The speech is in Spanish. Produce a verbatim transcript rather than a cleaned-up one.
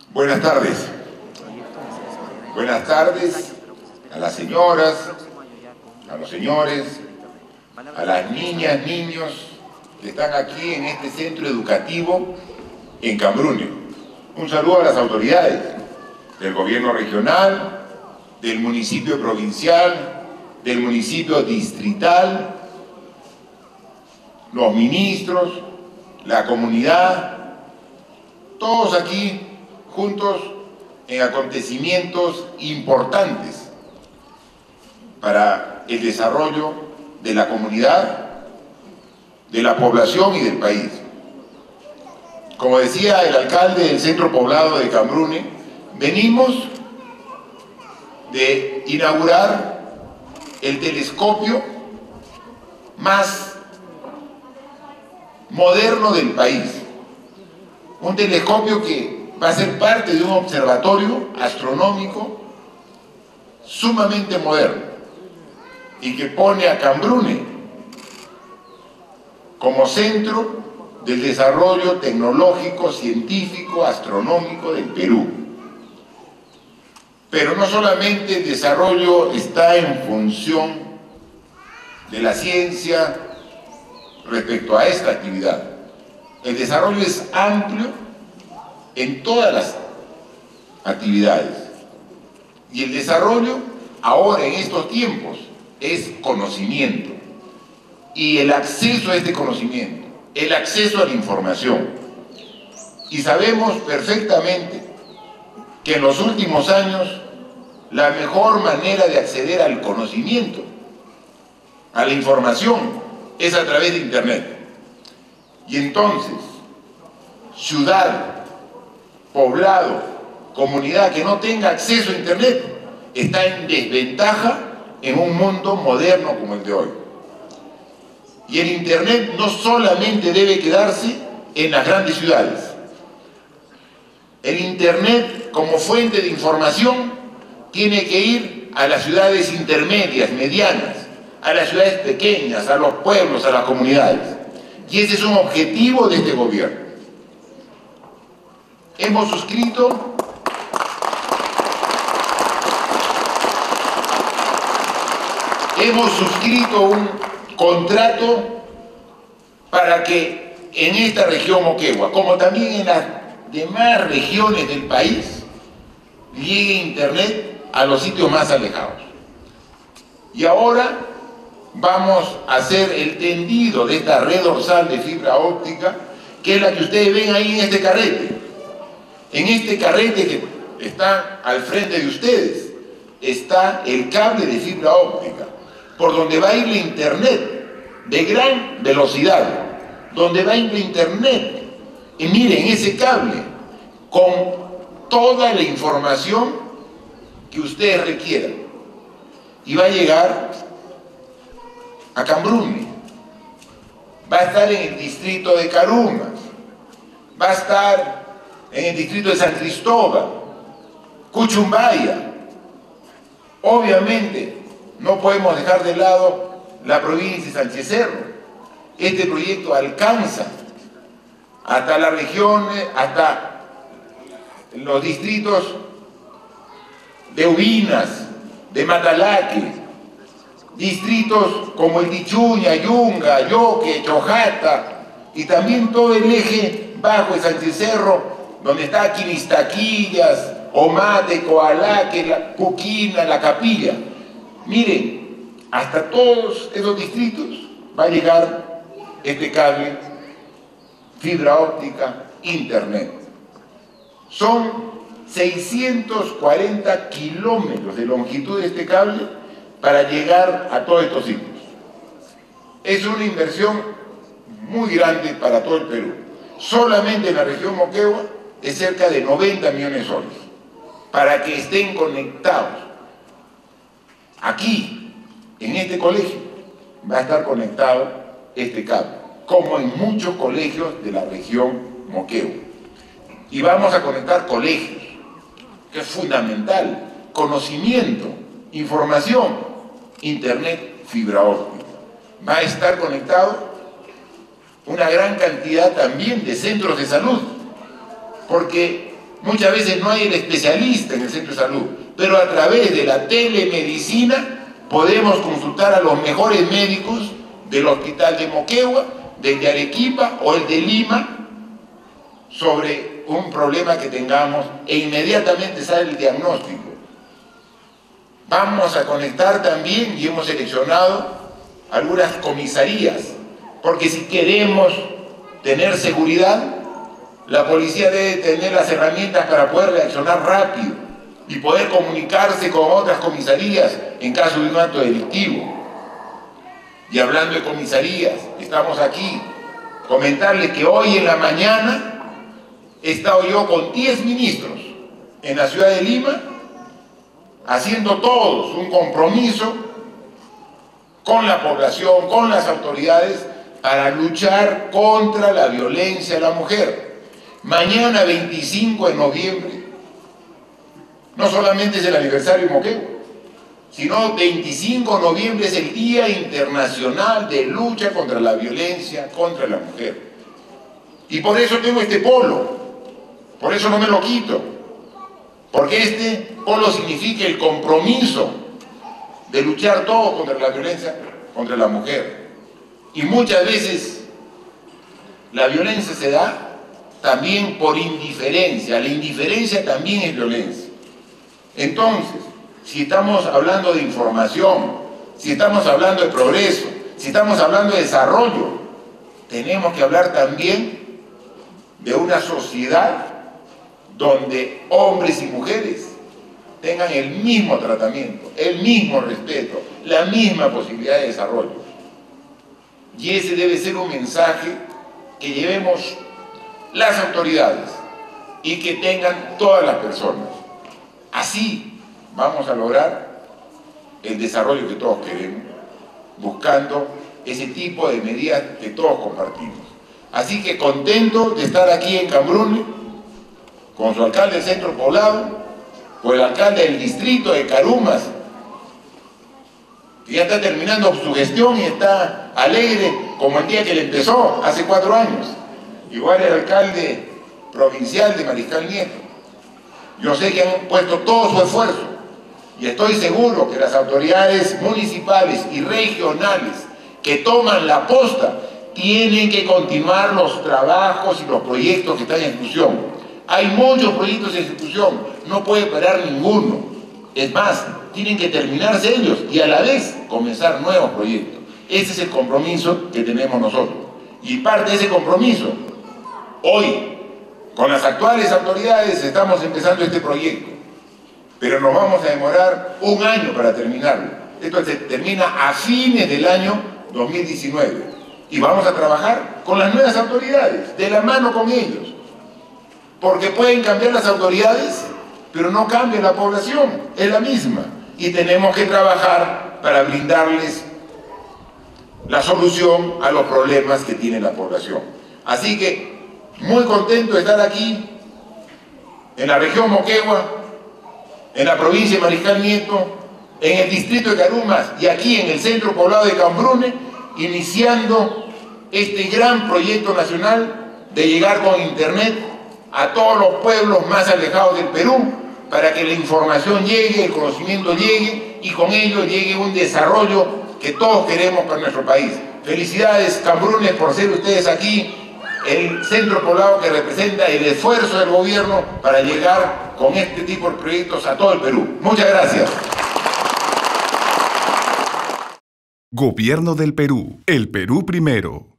Buenas tardes. Buenas tardes a las señoras, a los señores, a las niñas, niños que están aquí en este centro educativo en Cambrune. Un saludo a las autoridades del gobierno regional, del municipio provincial, del municipio distrital, los ministros, la comunidad, todos aquí juntos en acontecimientos importantes para el desarrollo de la comunidad, de la población y del país. Como decía el alcalde del centro poblado de Cambrune, venimos de inaugurar el telescopio más moderno del país. Un telescopio que va a ser parte de un observatorio astronómico sumamente moderno y que pone a Cambrune como centro del desarrollo tecnológico, científico, astronómico del Perú. Pero no solamente el desarrollo está en función de la ciencia respecto a esta actividad. El desarrollo es amplio en todas las actividades. Y el desarrollo, ahora en estos tiempos, es conocimiento. Y el acceso a este conocimiento, el acceso a la información. Y sabemos perfectamente que en los últimos años la mejor manera de acceder al conocimiento, a la información, es a través de Internet. Y entonces, ciudad, poblado, comunidad que no tenga acceso a Internet está en desventaja en un mundo moderno como el de hoy. Y el Internet no solamente debe quedarse en las grandes ciudades. El Internet como fuente de información tiene que ir a las ciudades intermedias, medianas, a las ciudades pequeñas, a los pueblos, a las comunidades. Y ese es un objetivo de este gobierno. Hemos suscrito hemos suscrito un contrato para que en esta región Moquegua, como también en las demás regiones del país, llegue Internet a los sitios más alejados. Y ahora vamos a hacer el tendido de esta red dorsal de fibra óptica, que es la que ustedes ven ahí en este carrete. En este carrete que está al frente de ustedes, está el cable de fibra óptica, por donde va a ir la Internet de gran velocidad, donde va a ir la Internet. Y miren ese cable, con toda la información que ustedes requieran. Y va a llegar a Cambrune, va a estar en el distrito de Carumas, va a estar en el distrito de San Cristóbal, Cuchumbaya. Obviamente no podemos dejar de lado la provincia de Sánchez Cerro. Este proyecto alcanza hasta las regiones, hasta los distritos de Ubinas, de Matalaque, distritos como el Tichuña, Yunga, Yoque, Chojata, y también todo el eje bajo de Sánchez Cerro, donde está Quinistaquillas, Omate, Coalaque, la Puquina, La Capilla. Miren, hasta todos esos distritos va a llegar este cable, fibra óptica, Internet. Son seiscientos cuarenta kilómetros de longitud de este cable para llegar a todos estos sitios. Es una inversión muy grande para todo el Perú. Solamente en la región Moquegua es cerca de noventa millones de soles para que estén conectados. Aquí, en este colegio, va a estar conectado este cable, como en muchos colegios de la región Moquegua. Y vamos a conectar colegios, que es fundamental, conocimiento, información, Internet, fibra óptica. Va a estar conectado una gran cantidad también de centros de salud, porque Muchas veces no hay el especialista en el centro de salud, pero a través de la telemedicina podemos consultar a los mejores médicos del hospital de Moquegua, del de Arequipa o el de Lima sobre un problema que tengamos e inmediatamente sale el diagnóstico. Vamos a conectar también, y hemos seleccionado algunas comisarías, porque si queremos tener seguridad, la policía debe tener las herramientas para poder reaccionar rápido y poder comunicarse con otras comisarías en caso de un acto delictivo. Y hablando de comisarías, estamos aquí, comentarles que hoy en la mañana he estado yo con diez ministros en la ciudad de Lima, haciendo todos un compromiso con la población, con las autoridades, para luchar contra la violencia a la mujer. Mañana, veinticinco de noviembre, no solamente es el aniversario de Moquegua, sino veinticinco de noviembre es el Día Internacional de Lucha contra la Violencia contra la Mujer. Y por eso tengo este polo, por eso no me lo quito, porque este polo significa el compromiso de luchar todos contra la violencia contra la mujer. Y muchas veces la violencia se da también por indiferencia, la indiferencia también es violencia. Entonces, si estamos hablando de información, si estamos hablando de progreso, si estamos hablando de desarrollo, tenemos que hablar también de una sociedad donde hombres y mujeres tengan el mismo tratamiento, el mismo respeto, la misma posibilidad de desarrollo. Y ese debe ser un mensaje que llevemos las autoridades y que tengan todas las personas. Así vamos a lograr el desarrollo que todos queremos, buscando ese tipo de medidas que todos compartimos. Así que contento de estar aquí en Cambrune, con su alcalde del centro poblado, con el alcalde del distrito de Carumas, que ya está terminando su gestión y está alegre como el día que le empezó, hace cuatro años. Igual el alcalde provincial de Mariscal Nieto. Yo sé que han puesto todo su esfuerzo y estoy seguro que las autoridades municipales y regionales que toman la posta tienen que continuar los trabajos y los proyectos que están en ejecución. Hay muchos proyectos en ejecución, no puede parar ninguno. Es más, tienen que terminarse ellos y a la vez comenzar nuevos proyectos. Ese es el compromiso que tenemos nosotros. Y parte de ese compromiso, hoy, con las actuales autoridades, estamos empezando este proyecto. Pero nos vamos a demorar un año para terminarlo. Esto se termina a fines del año dos mil diecinueve. Y vamos a trabajar con las nuevas autoridades, de la mano con ellos. Porque pueden cambiar las autoridades, pero no cambia la población, es la misma. Y tenemos que trabajar para brindarles la solución a los problemas que tiene la población. Así que, muy contento de estar aquí, en la región Moquegua, en la provincia de Mariscal Nieto, en el distrito de Carumas y aquí en el centro poblado de Cambrune, iniciando este gran proyecto nacional de llegar con internet a todos los pueblos más alejados del Perú, para que la información llegue, el conocimiento llegue y con ello llegue un desarrollo que todos queremos para nuestro país. Felicidades, Cambrune, por ser ustedes aquí el centro poblado que representa el esfuerzo del gobierno para llegar con este tipo de proyectos a todo el Perú. Muchas gracias. Gobierno del Perú. El Perú primero.